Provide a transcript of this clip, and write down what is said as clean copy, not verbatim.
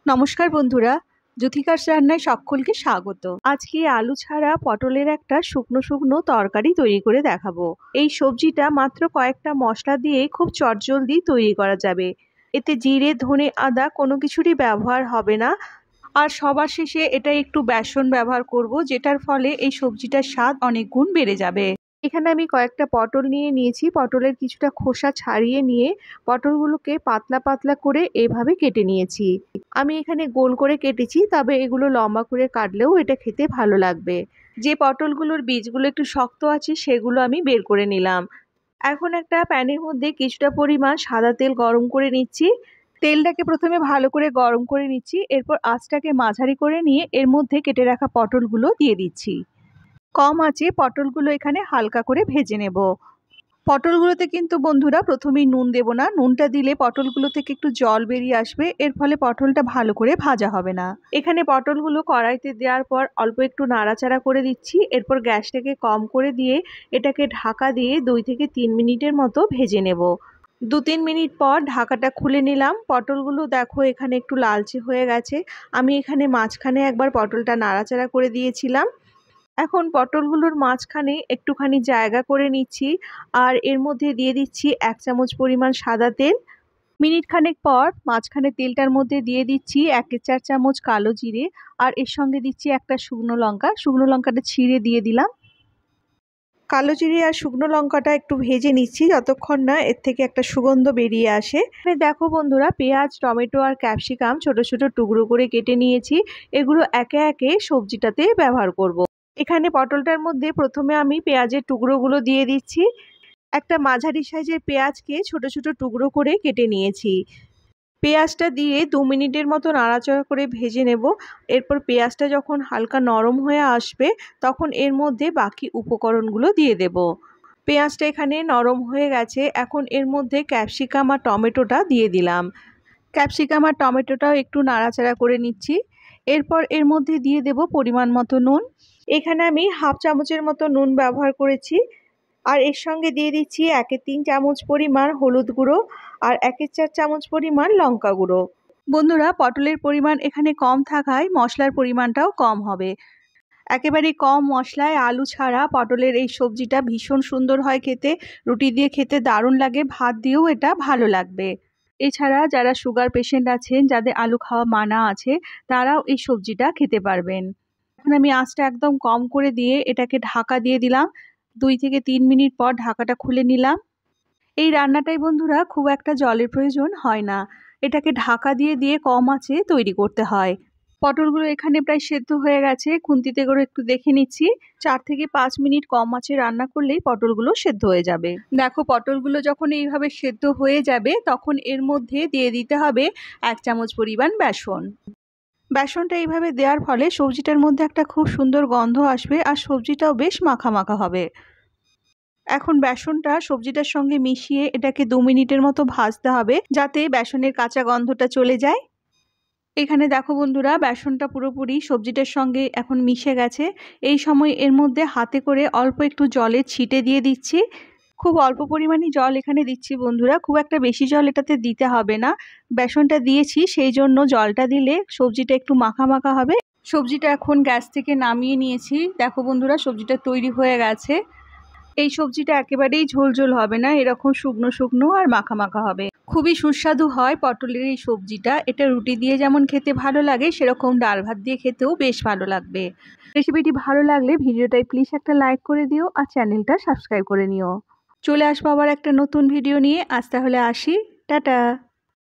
নমস্কার বন্ধুরা, জ্যোতিকাস রান্নায় সকলকে স্বাগত। আজকে আলু ছাড়া পটলের একটা শুকনো শুকনো তরকারি তৈরি করে দেখাবো। এই সবজিটা মাত্র কয়েকটা মশলা দিয়ে খুব চটজলদি তৈরি করা যাবে। এতে জিরে, ধনে, আদা কোনো কিছুরই ব্যবহার হবে না। আর সবার শেষে এটা একটু বেসন ব্যবহার করব, যেটার ফলে এই সবজিটার স্বাদ অনেক গুণ বেড়ে যাবে। এখানে আমি কয়েকটা পটল নিয়ে নিয়েছি। পটলের কিছুটা খোসা ছাড়িয়ে নিয়ে পটলগুলোকে পাতলা পাতলা করে এভাবে কেটে নিয়েছি। আমি এখানে গোল করে কেটেছি, তবে এগুলো লম্বা করে কাটলেও এটা খেতে ভালো লাগবে। যে পটলগুলোর বীজগুলো একটু শক্ত আছে সেগুলো আমি বের করে নিলাম। এখন একটা প্যানের মধ্যে কিছুটা পরিমাণ সাদা তেল গরম করে নিচ্ছি। তেলটাকে প্রথমে ভালো করে গরম করে নিচ্ছি, এরপর আঁচটাকে মাঝারি করে নিয়ে এর মধ্যে কেটে রাখা পটলগুলো দিয়ে দিচ্ছি। কম আঁচে পটলগুলো এখানে হালকা করে ভেজে নেব। পটলগুলোতে কিন্তু বন্ধুরা প্রথমেই নুন দেব না। নুনটা দিলে পটলগুলো থেকে একটু জল বেরিয়ে আসবে, এর ফলে পটলটা ভালো করে ভাজা হবে না। এখানে পটলগুলো কড়াইতে দেওয়ার পর অল্প একটু নাড়াচাড়া করে দিচ্ছি। এরপর গ্যাসটাকে কম করে দিয়ে এটাকে ঢাকা দিয়ে 2 থেকে 3 মিনিটের মতো ভেজে নেব। 2-3 মিনিট পর ঢাকাটা খুলে নিলাম। পটলগুলো দেখো এখানে একটু লালচে হয়ে গেছে। আমি এখানে মাঝখানে একবার পটলটা নাড়াচাড়া করে দিয়েছিলাম। এখন পটলগুলোর মাঝখানে একটুখানি জায়গা করে নিচ্ছি, আর এর মধ্যে দিয়ে দিচ্ছি 1 চামচ পরিমাণ সাদা তেল। মিনিট খানেক পর মাঝখানে তেলটার মধ্যে দিয়ে দিচ্ছি 1/4 চামচ কালো জিরে, আর এর সঙ্গে দিচ্ছি একটা শুকনো লঙ্কা। শুকনো লঙ্কাটা ছিঁড়ে দিয়ে দিলাম। কালো জিরে আর শুকনো লঙ্কাটা একটু ভেজে নিচ্ছি যতক্ষণ না এর থেকে একটা সুগন্ধ বেরিয়ে আসে। দেখো বন্ধুরা, পেঁয়াজ, টমেটো আর ক্যাপসিকাম ছোট ছোট টুকরো করে কেটে নিয়েছি। এগুলো একে একে সবজিটাতে ব্যবহার করব। এখানে পটলটার মধ্যে প্রথমে আমি পেঁয়াজের টুকরোগুলো দিয়ে দিচ্ছি। একটা মাঝারি সাইজের পেঁয়াজকে ছোট ছোট টুকরো করে কেটে নিয়েছি। পেঁয়াজটা দিয়ে 2 মিনিটের মতো নাড়াচাড়া করে ভেজে নেব। এরপর পেঁয়াজটা যখন হালকা নরম হয়ে আসবে তখন এর মধ্যে বাকি উপকরণগুলো দিয়ে দেব। পেঁয়াজটা এখানে নরম হয়ে গেছে। এখন এর মধ্যে ক্যাপসিকাম আর টমেটোটা দিয়ে দিলাম। ক্যাপসিকাম আর টমেটোটাও একটু নাড়াচাড়া করে নিচ্ছি। এরপর এর মধ্যে দিয়ে দেব পরিমাণ মতো নুন। এখানে আমি 1/2 চামচের মতো নুন ব্যবহার করেছি। আর এর সঙ্গে দিয়ে দিচ্ছি 1/3 চামচ পরিমাণ হলুদ গুঁড়ো আর 1/4 চামচ পরিমাণ লঙ্কা গুঁড়ো। বন্ধুরা, পটলের পরিমাণ এখানে কম থাকায় মশলার পরিমাণটাও কম হবে। একেবারে কম মশলায় আলু ছাড়া পটলের এই সবজিটা ভীষণ সুন্দর হয় খেতে। রুটি দিয়ে খেতে দারুণ লাগে, ভাত দিয়েও এটা ভালো লাগবে। এছাড়া যারা সুগার পেশেন্ট আছেন, যাদের আলু খাওয়া মানা আছে, তারাও এই সবজিটা খেতে পারবেন। এখন আমি আঁচটা একদম কম করে দিয়ে এটাকে ঢাকা দিয়ে দিলাম। 2 থেকে 3 মিনিট পর ঢাকাটা খুলে নিলাম। এই রান্নাটাই বন্ধুরা খুব একটা জলের প্রয়োজন হয় না। এটাকে ঢাকা দিয়ে দিয়ে কম আঁচে তৈরি করতে হয়। পটলগুলো এখানে প্রায় সেদ্ধ হয়ে গেছে। খুন্তিতে করে একটু দেখে নিচ্ছি। 4 থেকে 5 মিনিট কম আঁচে রান্না করলেই পটলগুলো সেদ্ধ হয়ে যাবে। দেখো, পটলগুলো যখন এইভাবে সেদ্ধ হয়ে যাবে তখন এর মধ্যে দিয়ে দিতে হবে 1 চামচ পরিমাণ বেসন। বেসনটা এইভাবে দেওয়ার ফলে সবজিটার মধ্যে একটা খুব সুন্দর গন্ধ আসবে, আর সবজিটাও বেশ মাখা মাখা হবে। এখন বেসনটা সবজিটার সঙ্গে মিশিয়ে এটাকে 2 মিনিটের মতো ভাজতে হবে, যাতে বেসনের কাঁচা গন্ধটা চলে যায়। এখানে দেখো বন্ধুরা, বেসনটা পুরোপুরি সবজিটার সঙ্গে এখন মিশে গেছে। এই সময় এর মধ্যে হাতে করে অল্প একটু জলের ছিটে দিয়ে দিচ্ছি। খুব অল্প পরিমাণে জল এখানে দিচ্ছি বন্ধুরা, খুব একটা বেশি জল এটাতে দিতে হবে না। বেসনটা দিয়েছি সেই জন্য জলটা দিলে সবজিটা একটু মাখা মাখা হবে। সবজিটা এখন গ্যাস থেকে নামিয়ে নিয়েছি। দেখো বন্ধুরা, সবজিটা তৈরি হয়ে গেছে। এই সবজিটা একেবারেই ঝোল ঝোল হবে না, এরকম শুকনো শুকনো আর মাখা মাখা হবে। খুবই সুস্বাদু হয় পটলের এই সবজিটা। এটা রুটি দিয়ে যেমন খেতে ভালো লাগে, সেরকম ডাল ভাত দিয়ে খেতেও বেশ ভালো লাগবে। রেসিপিটি ভালো লাগলে ভিডিওটায় প্লিজ একটা লাইক করে দিও, আর চ্যানেলটা সাবস্ক্রাইব করে নিও। চলে আসবো আবার একটা নতুন ভিডিও নিয়ে। আজ তাহলে আসি, টাটা।